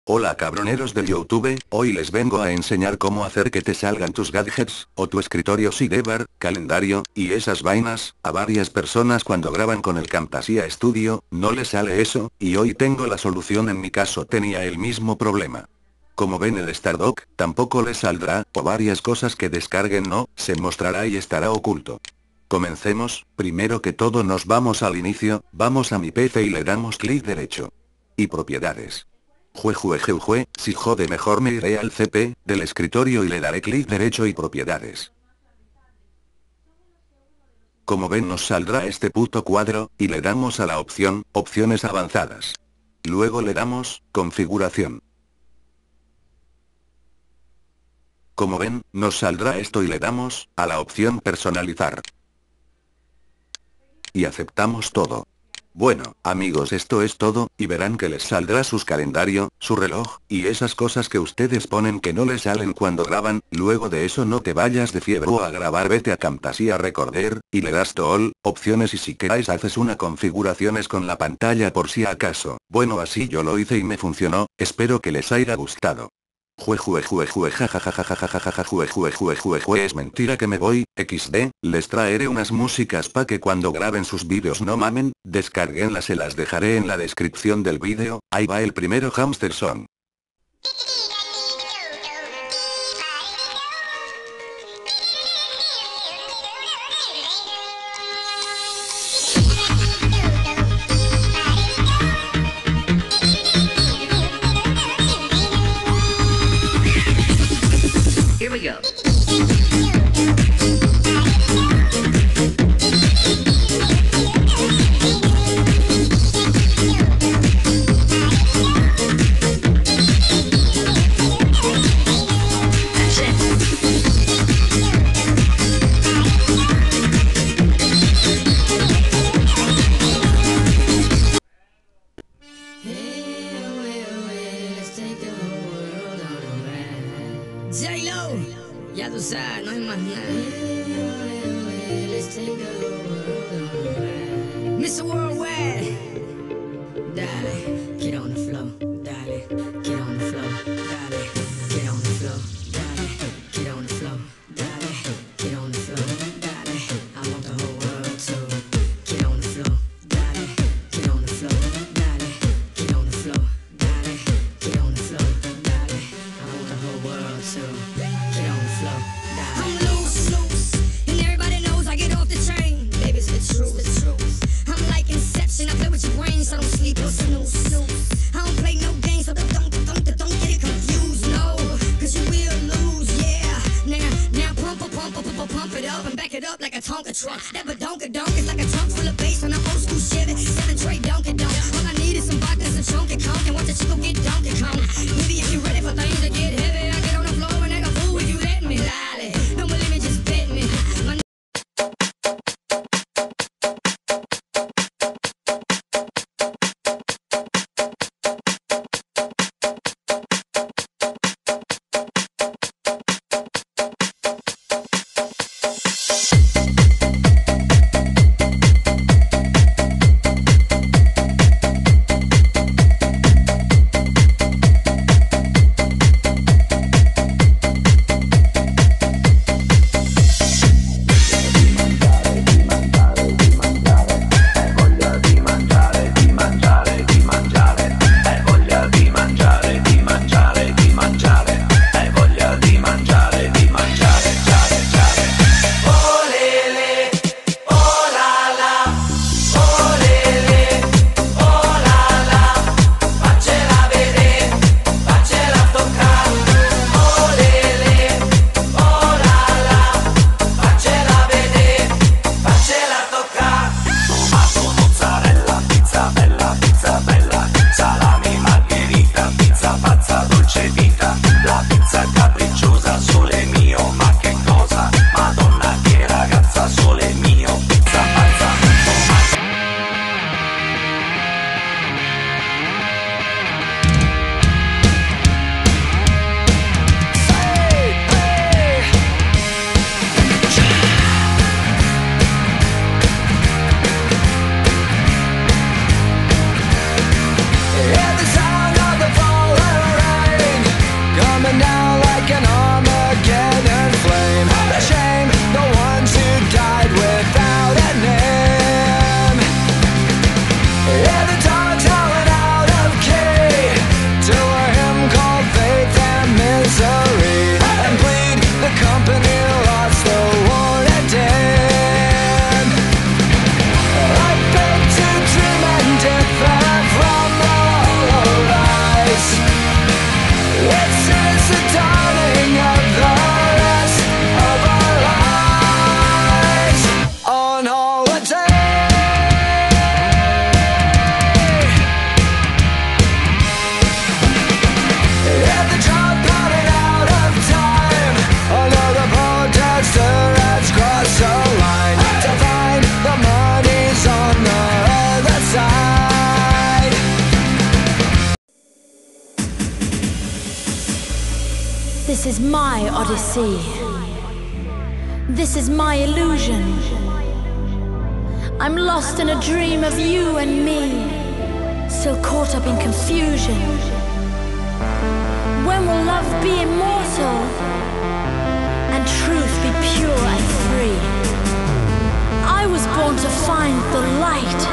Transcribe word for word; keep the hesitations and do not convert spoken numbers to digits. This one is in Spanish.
Hola cabroneros del YouTube, hoy les vengo a enseñar cómo hacer que te salgan tus gadgets, o tu escritorio Sidebar, calendario, y esas vainas. A varias personas cuando graban con el Camtasia Studio, no les sale eso, y hoy tengo la solución. En mi caso tenía el mismo problema. Como ven, el Stardock tampoco les saldrá, o varias cosas que descarguen no, se mostrará y estará oculto. Comencemos. Primero que todo nos vamos al inicio, vamos a mi P C y le damos clic derecho. Y propiedades. Jue jue jue jue, si jode mejor me iré al C P, del escritorio y le daré clic derecho y propiedades. Como ven nos saldrá este puto cuadro, y le damos a la opción, opciones avanzadas. Luego le damos, configuración. Como ven, nos saldrá esto y le damos, a la opción personalizar. Y aceptamos todo. Bueno, amigos, esto es todo, y verán que les saldrá su calendario, su reloj, y esas cosas que ustedes ponen que no les salen cuando graban. Luego de eso no te vayas de fiebre a grabar, vete a Camtasia Recorder, y le das to all, opciones, y si queráis haces una configuraciones con la pantalla por si acaso. Bueno, así yo lo hice y me funcionó, espero que les haya gustado. Jue jue jue jue jajajajajajajaja jue jue jue jue jue es mentira que me voy, equis de, les traeré unas músicas pa' que cuando graben sus vídeos no mamen, descarguenlas, se las dejaré en la descripción del vídeo. Ahí va el primero, Hamster Song. Here we go. J-Lo, ya tú sabes, no hay más nada. mister Worldwide, dale, get on the floor, dale, get on the floor, dale, get on the floor, dale, get on the floor, dale, get on the floor, dale. I want the whole world to get on the floor, dale, get on the floor, dale, get on the floor, dale, get on the floor, dale. I want the whole world to get on the floor, dale. I'm loose, loose, and everybody knows I get off the train. Baby, it's the truth, the truth. I'm like Inception, I play with your brain, so don't sleep or snooze, snooze. I don't play no games, so don't, don't, don't, don't get it confused, no. Cause you will lose, yeah. Now, now pump, pump, pump, pump, pump, pump it up and back it up like a Tonka truck. That badonka-donk is like a trunk full of bass on an old school Chevy. Seven tray Donkey Donk. All I need is some vodka, some chunky conk, and watch the chico get Donkey Kong. Maybe if you're ready for things to get heavy, I get on the floor and act a fool if you let me, lolly. Don't believe me, just bet me. My This is my odyssey. This is my illusion. I'm lost in a dream of you and me, so caught up in confusion. When will love be immortal and truth be pure and free? I was born to find the light,